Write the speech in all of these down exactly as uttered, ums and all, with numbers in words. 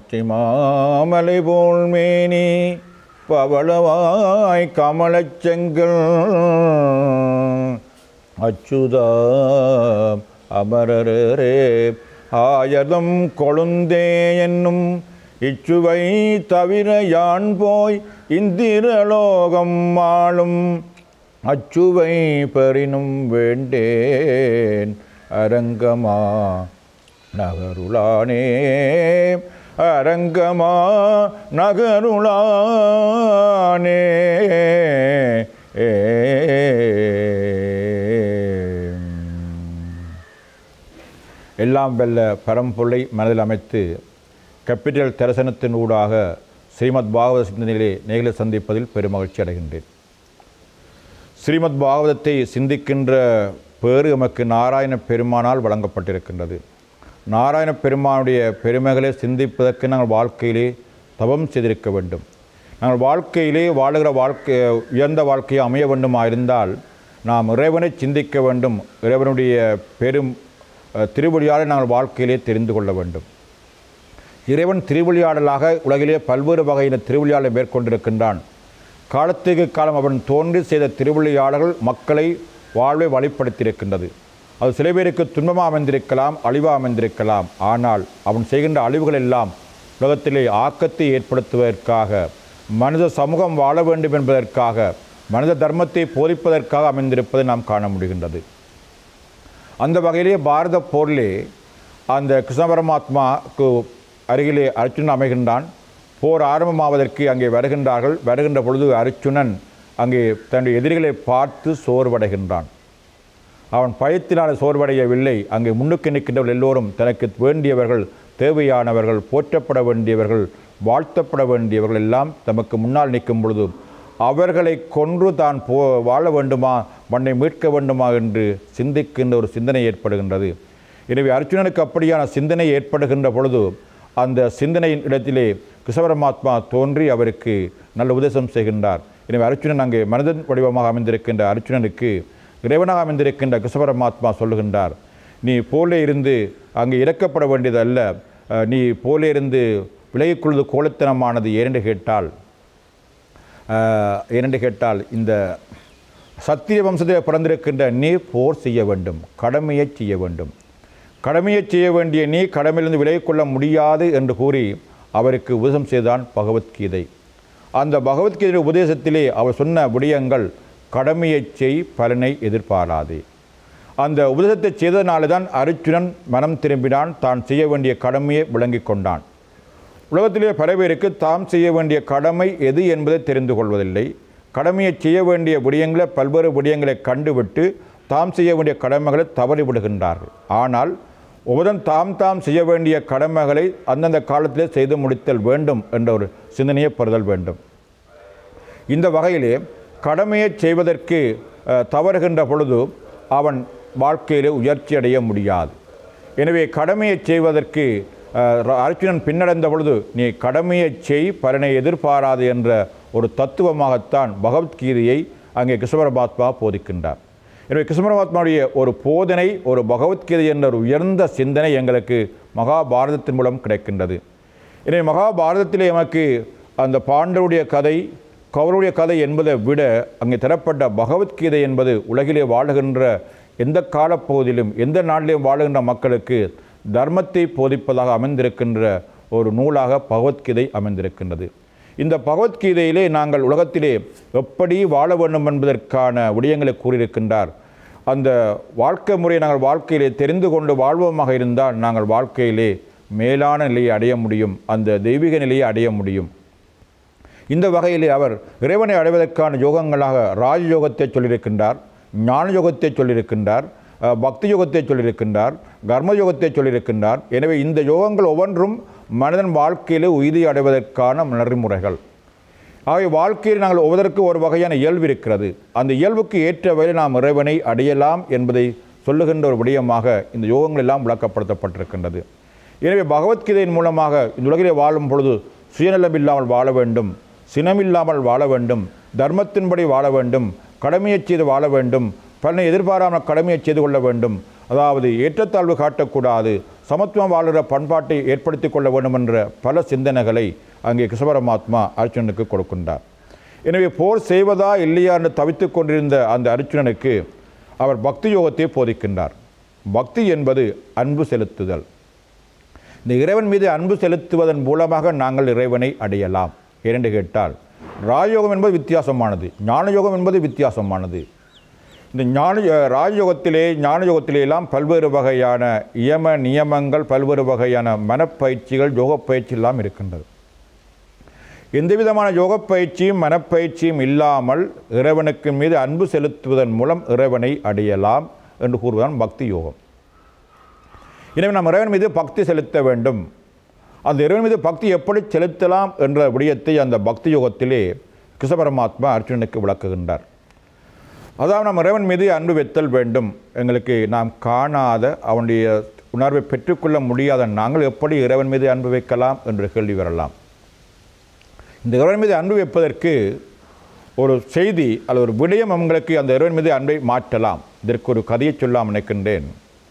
பச்சை மாமலை போல் மேனி பவளவாய் கமலச் செங்கல் அச்சுதா அமரரே ஆயதம் கொழுந்தே என்னும் இச்சுவை தவிர யான் போய் இந்திரலோகம் ஆளும் அச்சுவை பெறினும் வேண்டேன் அரங்கமா நகருளானே அரங்கமா நகருளானே. எல்லாம் வெல்ல பரம்பொருளை மனதில் அமைத்து கேபிட்டல் தரிசனத்தின் ஊடாக ஸ்ரீமத் பாகவத சிந்தனையிலே நேரில் சந்திப்பதில் பெருமகிழ்ச்சி அடைகின்றேன். ஸ்ரீமத் பாகவதத்தை சிந்திக்கின்ற பேறு எமக்கு நாராயண பெருமானால் வழங்கப்பட்டிருக்கின்றது. நாராயண பெருமானுடைய பெருமைகளை சிந்திப்பதற்கு நாங்கள் வாழ்க்கையிலே தவம் செய்திருக்க வேண்டும். நாங்கள் வாழ்க்கையிலே வாழுகிற வாழ்க்கை உயர்ந்த வாழ்க்கையை அமைய வேண்டுமாயிருந்தால் நாம் இறைவனை சிந்திக்க வேண்டும். இறைவனுடைய பெரும் திருவழியாடலை நாங்கள் வாழ்க்கையிலே தெரிந்து கொள்ள வேண்டும். இறைவன் திருவழியாடலாக உலகிலே பல்வேறு வகையான திருவழியாடலை மேற்கொண்டிருக்கின்றான். காலத்துக்கு காலம் அவன் தோன்றி செய்த திருவழியாடல்கள் மக்களை வாழ்வை வழிப்படுத்தியிருக்கின்றது. அது சில பேருக்கு துன்பமாக அமைந்திருக்கலாம், அழிவாக அமைந்திருக்கலாம். ஆனால் அவன் செய்கின்ற அழிவுகள் எல்லாம் உலகத்திலே ஆக்கத்தை ஏற்படுத்துவதற்காக, மனித சமூகம் வாழ வேண்டும் என்பதற்காக, மனித தர்மத்தை போதிப்பதற்காக அமைந்திருப்பதை நாம் காண முடிகின்றது. அந்த வகையிலே பாரத போரிலே அந்த கிருஷ்ண பரமாத்மாவுக்கு அருகிலே அர்ஜுனன் அமைகின்றான். போர் ஆரம்பமாவதற்கு அங்கே வருகின்றார்கள். வருகின்ற பொழுது அர்ஜுனன் அங்கே தன்னுடைய எதிரிகளை பார்த்து சோர்வடைகின்றான். அவன் பயத்தினால் சோர்வடையவில்லை. அங்கே முன்னுக்கு நிற்கின்றவர்கள் எல்லோரும் தனக்கு வேண்டியவர்கள், தேவையானவர்கள், போற்றப்பட வேண்டியவர்கள், வாழ்த்தப்பட வேண்டியவர்கள் எல்லாம் தமக்கு முன்னால் நிற்கும் பொழுது அவர்களை கொன்று தான் போ வாழ வேண்டுமா, மண்ணை மீட்க வேண்டுமா என்று சிந்திக்கின்ற ஒரு சிந்தனை ஏற்படுகின்றது. எனவே அர்ஜுனனுக்கு அப்படியான சிந்தனை ஏற்படுகின்ற பொழுது அந்த சிந்தனையின் இடத்திலே கிருஷ்ண பரமாத்மா தோன்றி அவருக்கு நல்ல உபதேசம் செய்கின்றார். எனவே அர்ஜுனன் அங்கே மனிதன் வடிவமாக அமைந்திருக்கின்ற அர்ஜுனனுக்கு இறைவனாக அமைந்திருக்கின்ற கிருஷ்ண பரமாத்மா சொல்லுகின்றார், நீ போலே இருந்து அங்கே இறக்கப்பட வேண்டியது அல்ல, நீ போலே இருந்து விலகிக்கொள்வது கோலத்தனமானது. ஏனென்று கேட்டால் ஏனென்று கேட்டால் இந்த சத்திய வம்சத்தில் பிறந்திருக்கின்ற நீ போர் செய்ய வேண்டும், கடமையை செய்ய வேண்டும். கடமையை செய்ய வேண்டிய நீ கடமையிலிருந்து விலகிக்கொள்ள முடியாது என்று கூறி அவருக்கு உபதேசம் செய்தான் பகவத்கீதை. அந்த பகவத்கீதை உபதேசத்திலே அவர் சொன்ன விடயங்கள் கடமையை செய், பலனை எதிர்பாராதே. அந்த உபதேசத்தை செய்ததனாலே தான் அர்ஜுனன் மனம் திரும்பினான், தான் செய்ய வேண்டிய கடமையை விளங்கி கொண்டான். உலகத்திலே பல பேருக்கு தாம் செய்ய வேண்டிய கடமை எது என்பதை தெரிந்து கொள்வதில்லை. கடமையை செய்ய வேண்டிய விடயங்களை, பல்வேறு விடயங்களை கண்டுவிட்டு தாம் செய்ய வேண்டிய கடமைகளை தவறிவிடுகின்றார்கள். ஆனால் ஒவ்வொருவன் தாம் தாம் செய்ய வேண்டிய கடமைகளை அந்தந்த காலத்திலே செய்து முடித்தல் வேண்டும் என்ற ஒரு சிந்தனையை பெறுதல் வேண்டும். இந்த வகையிலே கடமையை செய்வதற்கு தவறுகின்ற பொழுது அவன் வாழ்க்கையிலே உயர்ச்சி அடைய முடியாது. எனவே கடமையை செய்வதற்கு அர்ஜுனன் பின்னடைந்த பொழுது நீ கடமையை செய், பலனை எதிர்பாராது என்ற ஒரு தத்துவமாகத்தான் பகவத்கீதையை அங்கே கிருஷ்ண பரமாத்மா போதிக்கின்றார். எனவே கிருஷ்ண பரமாத்மாவுடைய ஒரு போதனை, ஒரு பகவத்கீதை என்ற ஒரு உயர்ந்த சிந்தனை எங்களுக்கு மகாபாரதத்தின் மூலம் கிடைக்கின்றது. எனவே மகாபாரதத்திலே எமக்கு அந்த பாண்டவருடைய கதை, கௌரவுடைய கதை என்பதை விட அங்கே தரப்பட்ட பகவத்கீதை என்பது உலகிலே வாழுகின்ற எந்த காலப்பகுதியிலும் எந்த நாட்டிலும் வாழுகின்ற மக்களுக்கு தர்மத்தை போதிப்பதாக அமைந்திருக்கின்ற ஒரு நூலாக பகவத்கீதை அமைந்திருக்கின்றது. இந்த பகவத்கீதையிலே நாங்கள் உலகத்திலே எப்படி வாழ வேண்டும் என்பதற்கான விடயங்களை கூறியிருக்கின்றார். அந்த வாழ்க்கை முறையை நாங்கள் வாழ்க்கையிலே தெரிந்து கொண்டு வாழ்வோமாக இருந்தால் நாங்கள் வாழ்க்கையிலே மேலான நிலையை அடைய முடியும், அந்த தெய்வீக நிலையை அடைய முடியும். இந்த வகையிலே அவர் இறைவனை அடைவதற்கான யோகங்களாக ராஜயோகத்தை சொல்லியிருக்கின்றார், ஞான யோகத்தை சொல்லியிருக்கின்றார், பக்தி யோகத்தை சொல்லியிருக்கின்றார், கர்ம யோகத்தை சொல்லியிருக்கின்றார். எனவே இந்த யோகங்கள் ஒவ்வொன்றும் மனிதன் வாழ்க்கையில் உய்தி அடைவதற்கான நெறிமுறைகள். ஆகிய வாழ்க்கையில் நாங்கள் ஒவ்வொருவருக்கு ஒரு வகையான இயல்பு இருக்கிறது. அந்த இயல்புக்கு ஏற்ற வகையில் நாம் இறைவனை அடையலாம் என்பதை சொல்லுகின்ற ஒரு விடயமாக இந்த யோகங்கள் எல்லாம் விளக்கப்படுத்தப்பட்டிருக்கின்றது. எனவே பகவத்கீதையின் மூலமாக இந்த உலகிலே வாழும் பொழுது சுயநலம் இல்லாமல் வாழ வேண்டும், சினமில்லாமல் வாழ வேண்டும், தர்மத்தின்படி வாழ வேண்டும், கடமையை செய்து வாழ வேண்டும், பலனை எதிர்பாராமல் கடமையை செய்து கொள்ள வேண்டும். அதாவது ஏற்றத்தாழ்வு காட்டக்கூடாது, சமத்துவம் வாழ்கிற பண்பாட்டை ஏற்படுத்தி கொள்ள வேண்டும் என்ற பல சிந்தனைகளை அங்கே கிருஷ்ண பரமாத்மா அர்ஜுனனுக்கு கொடுக்கின்றார். எனவே போர் செய்வதா இல்லையா என்று தவித்து கொண்டிருந்த அந்த அர்ஜுனனுக்கு அவர் பக்தி யோகத்தை போதிக்கின்றார். பக்தி என்பது அன்பு செலுத்துதல். இந்த இறைவன் மீது அன்பு செலுத்துவதன் மூலமாக நாங்கள் இறைவனை அடையலாம். ஏனென்று கேட்டால் ராஜயோகம் என்பது வித்தியாசமானது, ஞானயோகம் என்பது வித்தியாசமானது. இந்த ஞான ராஜயோகத்திலே ஞானயோகத்திலே எல்லாம் பல்வேறு வகையான இயம நியமங்கள், பல்வேறு வகையான மனப்பயிற்சிகள், யோக பயிற்சி எல்லாம் இருக்கின்றது. எந்த விதமான யோக பயிற்சியும் மனப்பயிற்சியும் இல்லாமல் இறைவனுக்கு மீது அன்பு செலுத்துவதன் மூலம் இறைவனை அடையலாம் என்று கூறுவதுதான் பக்தி யோகம். எனவே நாம் இறைவன் மீது பக்தி செலுத்த வேண்டும். அந்த இறைவன் மீது பக்தி எப்படி செலுத்தலாம் என்ற விடயத்தை அந்த பக்தி யோகத்திலே கிருஷ்ண பரமாத்மா அர்ஜுனனுக்கு விளக்குகின்றார். அதாவது நாம் இறைவன் மீது அன்பு வைத்தல் வேண்டும். எங்களுக்கு நாம் காணாத அவனுடைய உணர்வை பெற்றுக்கொள்ள முடியாத நாங்கள் எப்படி இறைவன் மீது அன்பு வைக்கலாம் என்று கேள்வி வரலாம். இந்த இறைவன் மீது அன்பு வைப்பதற்கு ஒரு செய்தி அல்லது ஒரு விடயம் அவங்களுக்கு அந்த இறைவன் மீது அன்பை மாற்றலாம். இதற்கு ஒரு கதையை சொல்லாம் நினைக்கின்றேன்.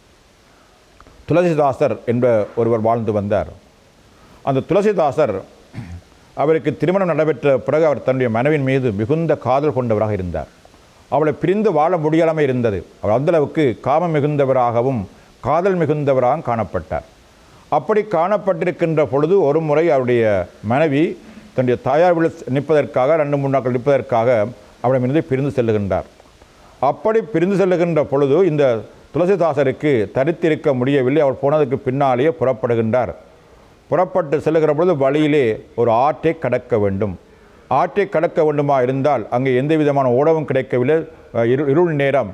துளசிதாசர் என்ற ஒருவர் வாழ்ந்து வந்தார். அந்த துளசிதாசர் அவருக்கு திருமணம் நடைபெற்ற பிறகு அவர் தன்னுடைய மனைவின் மீது மிகுந்த காதல் கொண்டவராக இருந்தார். அவளை பிரிந்து வாழ முடியாமல் இருந்தது. அவர் அந்தளவுக்கு காமம் மிகுந்தவராகவும் காதல் மிகுந்தவராகவும் காணப்பட்டார். அப்படி காணப்பட்டிருக்கின்ற பொழுது ஒரு முறை அவருடைய மனைவி தன்னுடைய தாயார் வீடு நிற்பதற்காக ரெண்டு மூணு நாட்கள் நிற்பதற்காக அவரிடமிருந்து பிரிந்து செல்லுகின்றார். அப்படி பிரிந்து செல்லுகின்ற பொழுது இந்த துளசிதாசருக்கு தரித்திருக்க முடியவில்லை. அவர் போனதுக்கு பின்னாலேயே புறப்படுகின்றார். புறப்பட்டு செல்லுகிற பொழுது வழியிலே ஒரு ஆற்றை கடக்க வேண்டும். ஆற்றை கடக்க வேண்டுமா இருந்தால் அங்கே எந்த விதமான ஓடவும் கிடைக்கவில்லை. இரு இருள் நேரம்.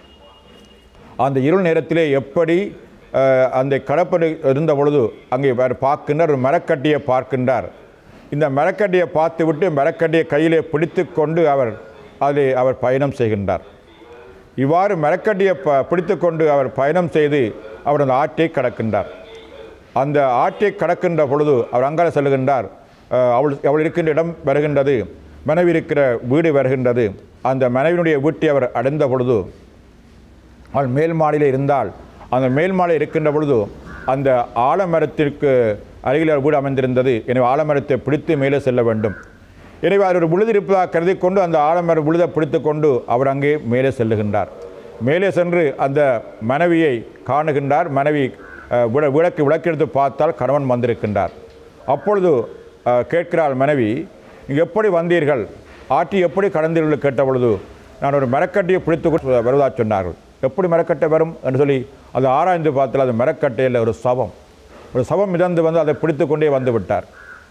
அந்த இருள் நேரத்திலே எப்படி அந்த கடப்பது இருந்த பொழுது அங்கே பார்க்கின்றார், ஒரு மரக்கட்டியை பார்க்கின்றார். இந்த மரக்கட்டியை பார்த்து விட்டு மரக்கட்டியை கையிலே பிடித்து கொண்டு அவர் அதிலே அவர் பயணம் செய்கின்றார். இவ்வாறு மரக்கட்டியை ப பிடித்து கொண்டு அவர் பயணம் செய்து அவர் அந்த ஆற்றை கடக்கின்றார். அந்த ஆற்றை கடக்கின்ற பொழுது அவர் அங்கால செல்கின்றார். அவள் அவள் இருக்கின்ற இடம் வருகின்றது, மனைவி இருக்கிற வீடு வருகின்றது. அந்த மனைவியினுடைய வீட்டை அவர் அடைந்த பொழுது அவள் மேல் மாடியில் இருந்தால் அந்த மேல் மாடியில் இருக்கின்ற பொழுது அந்த ஆலமரத்திற்கு அருகில் வீடு அமைந்திருந்தது. எனவே ஆலமரத்தை பிடித்து மேலே செல்ல வேண்டும். எனவே அவர் ஒரு விழுது இருப்பதாக கருதி கொண்டு அந்த ஆலமர விழுதை பிடித்து கொண்டு அவர் அங்கே மேலே செல்லுகின்றார். மேலே சென்று அந்த மனைவியை காணுகின்றார். மனைவி விட விளக்கு விளக்கெடுத்து பார்த்தால் கணவன் வந்திருக்கின்றார். அப்பொழுது கேட்கிறாள் மனைவி, நீங்கள் எப்படி வந்தீர்கள், ஆற்றி எப்படி கடந்தீர்கள் கேட்ட பொழுது நான் ஒரு மரக்கட்டையை பிடித்து கொண்டு வருவதாக சொன்னார்கள். எப்படி மரக்கட்டை வரும் என்று சொல்லி அதை ஆராய்ந்து பார்த்தால் அது மரக்கட்டையில் ஒரு சவம் ஒரு சவம் மிதந்து வந்து அதை பிடித்து கொண்டே வந்து விட்டார்.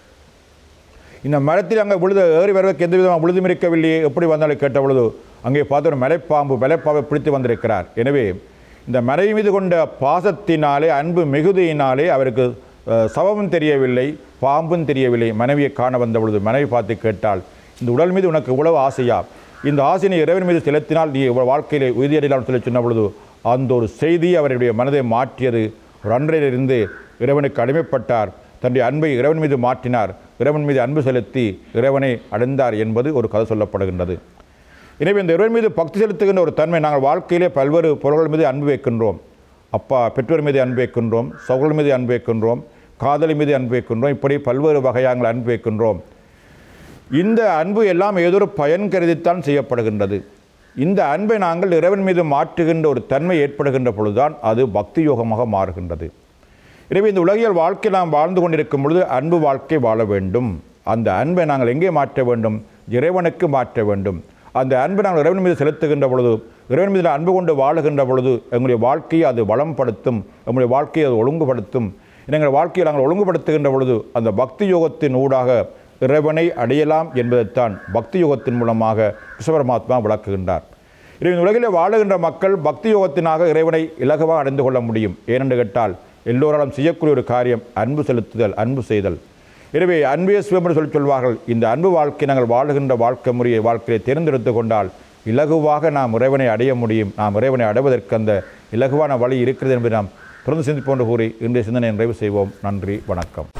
இந்த மரத்தில் அங்கே விழுத ஏறி வருவதற்கு எந்த விதமாக விழுதும் இருக்கவில்லையே, எப்படி வந்தாலும் கேட்ட பொழுது அங்கே பார்த்து ஒரு மலைப்பாம்பு மலைப்பாம்பை பிடித்து வந்திருக்கிறார். எனவே இந்த மனைவி மீது கொண்ட பாசத்தினாலே அன்பு மிகுதியினாலே அவருக்கு சவமும் தெரியவில்லை, பாம்பும் தெரியவில்லை. மனைவியை காண வந்த பொழுது மனைவி பார்த்து கேட்டால், இந்த உடல் மீது உனக்கு உழவு ஆசையா, இந்த ஆசையை இறைவன் மீது செலுத்தினால் நீ வாழ்க்கையிலே உறுதியடையலாம் சொல்லி சொன்ன பொழுது அந்த ஒரு செய்தி அவருடைய மனதை மாற்றியது. ஒரு அன்றையிலிருந்து இறைவனுக்கு அடிமைப்பட்டார். தன்னுடைய அன்பை இறைவன் மீது மாற்றினார். இறைவன் மீது அன்பு செலுத்தி இறைவனை அடைந்தார் என்பது ஒரு கதை சொல்லப்படுகின்றது. எனவே இந்த இறைவன் மீது பக்தி செலுத்துகின்ற ஒரு தன்மை நாங்கள் வாழ்க்கையிலே பல்வேறு பொருள்கள் மீது அன்பு வைக்கின்றோம். அப்பா பெற்றோர் மீது அன்பு வைக்கின்றோம், சகோதரர் மீது அன்பு வைக்கின்றோம், காதலி மீது அன்பு வைக்கின்றோம். இப்படி பல்வேறு வகையாக அன்பு வைக்கின்றோம். இந்த அன்பு எல்லாம் ஏதோ ஒரு பயன் கருதித்தான் செய்யப்படுகின்றது. இந்த அன்பை நாங்கள் இறைவன் மீது மாற்றுகின்ற ஒரு தன்மை ஏற்படுகின்ற பொழுதுதான் அது பக்தி யோகமாக மாறுகின்றது. எனவே இந்த உலகியல் வாழ்க்கை நாம் வாழ்ந்து கொண்டிருக்கும் பொழுது அன்பு வாழ்க்கை வாழ வேண்டும். அந்த அன்பை நாங்கள் எங்கே மாற்ற வேண்டும்? இறைவனுக்கு மாற்ற வேண்டும். அந்த அன்பை நாங்கள் இறைவன் மீது செலுத்துகின்ற பொழுது, இறைவன் மீது அன்பு கொண்டு வாழுகின்ற பொழுது எங்களுடைய வாழ்க்கையை அது வளம்படுத்தும், எங்களுடைய வாழ்க்கையை அது ஒழுங்குபடுத்தும். எங்கள் வாழ்க்கையை நாங்கள் ஒழுங்குபடுத்துகின்ற பொழுது அந்த பக்தி யோகத்தின் ஊடாக இறைவனை அடையலாம் என்பதைத்தான் பக்தி யோகத்தின் மூலமாக கிருஷ்ண பரமாத்மா விளக்குகின்றார். எனவே இந்த உலகிலே வாழுகின்ற மக்கள் பக்தி யோகத்தினாக இறைவனை இலகுவாக அடைந்து கொள்ள முடியும். ஏனென்று கேட்டால் எல்லோராலும் செய்யக்கூடிய ஒரு காரியம் அன்பு செலுத்துதல், அன்பு செய்தல். எனவே அன்பே சிவம் என்று சொல்லி சொல்வார்கள். இந்த அன்பு வாழ்க்கை நாங்கள் வாழுகின்ற வாழ்க்கை முறையை வாழ்க்கையை தேர்ந்தெடுத்து கொண்டால் இலகுவாக நாம் இறைவனை அடைய முடியும். நாம் இறைவனை அடைவதற்கு அந்த இலகுவான வழி இருக்கிறது என்பதை நாம் தொடர்ந்து சிந்திப்போன்று கூறி இன்றைய சிந்தனை நிறைவு செய்வோம். நன்றி, வணக்கம்.